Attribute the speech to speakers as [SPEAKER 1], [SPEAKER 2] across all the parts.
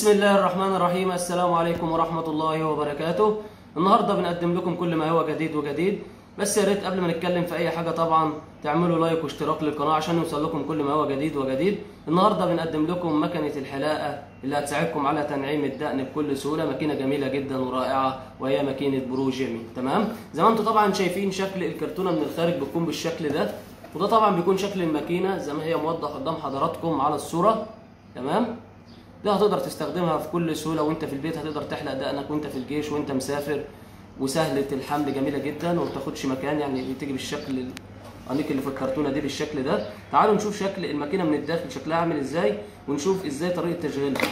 [SPEAKER 1] بسم الله الرحمن الرحيم. السلام عليكم ورحمة الله وبركاته. النهارده بنقدم لكم كل ما هو جديد بس يا ريت قبل ما نتكلم في اي حاجة طبعا تعملوا لايك واشتراك للقناة عشان يوصل لكم كل ما هو جديد. النهارده بنقدم لكم مكنة الحلاقة اللي هتساعدكم على تنعيم الدقن بكل سهولة. ماكينة جميلة جدا ورائعة وهي ماكينة برو جيمي. تمام، زي ما انتم طبعا شايفين شكل الكرتونة من الخارج بتكون بالشكل ده، وده طبعا بيكون شكل الماكينة زي ما هي موضح قدام حضراتكم على الصورة. تمام، ده هتقدر تستخدمها في كل سهوله وانت في البيت، هتقدر تحلق دقنك وانت في الجيش وانت مسافر، وسهله الحمل جميله جدا وما بتاخدش مكان، يعني بتيجي بالشكل الانيق اللي في الكرتونه دي بالشكل ده. تعالوا نشوف شكل الماكينه من الداخل شكلها عامل ازاي، ونشوف ازاي طريقه تشغيلها.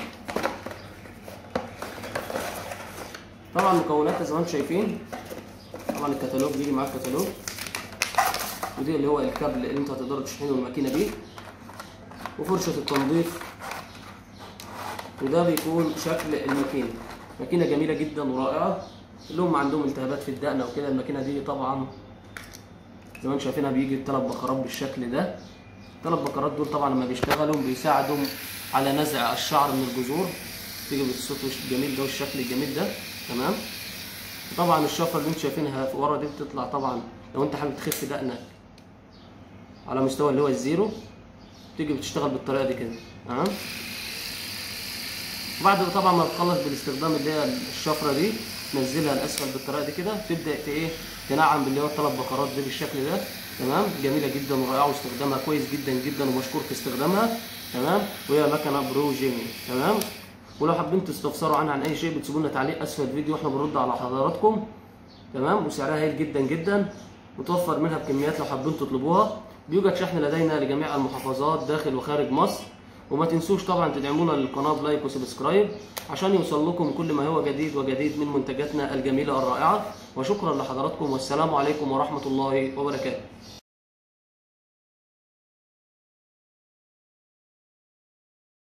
[SPEAKER 1] طبعا مكوناتها زي ما انتم شايفين، طبعا الكتالوج بيجي معاه الكتالوج، ودي اللي هو الكابل اللي انت هتقدروا تشحنوا الماكينه بيه، وفرشه التنظيف، وده بيكون شكل الماكينه. ماكينه جميله جدا ورائعه، اللي هم عندهم التهابات في الدقن او كده. الماكينه دي طبعا زي ما انتم شايفينها بيجي 3 بكرات بالشكل ده. 3 بكرات دول طبعا لما بيشتغلوا بيساعدوا على نزع الشعر من الجذور، تيجي بالصوت الجميل ده والشكل الجميل ده. تمام، طبعا الشفره اللي انتم شايفينها ورا دي بتطلع طبعا لو انت حابب تخف دقنك على مستوى اللي هو الزيرو، تيجي بتشتغل بالطريقه دي كده. تمام، بعد طبعا ما تخلص بالاستخدام اللي هي الشفره دي، تنزلها لاسفل بالطريقه دي كده، تبدا تنعم باللي هو ال3 بكرات دي بالشكل ده. تمام، جميله جدا ورائعه واستخدامها كويس جدا ومشكور في استخدامها. تمام، وهي مكنه برو جيمي. تمام، ولو حابين تستفسروا عنها عن اي شيء بتسيبوا لنا تعليق اسفل الفيديو واحنا بنرد على حضراتكم. تمام، وسعرها هايل جدا وتوفر منها بكميات لو حابين تطلبوها. بيوجد شحن لدينا لجميع المحافظات داخل وخارج مصر. وما تنسوش طبعا تدعمونا للقناه بلايك وسبسكرايب عشان يوصل لكم كل ما هو جديد من منتجاتنا الجميله الرائعه. وشكرا لحضراتكم، والسلام عليكم ورحمه الله وبركاته.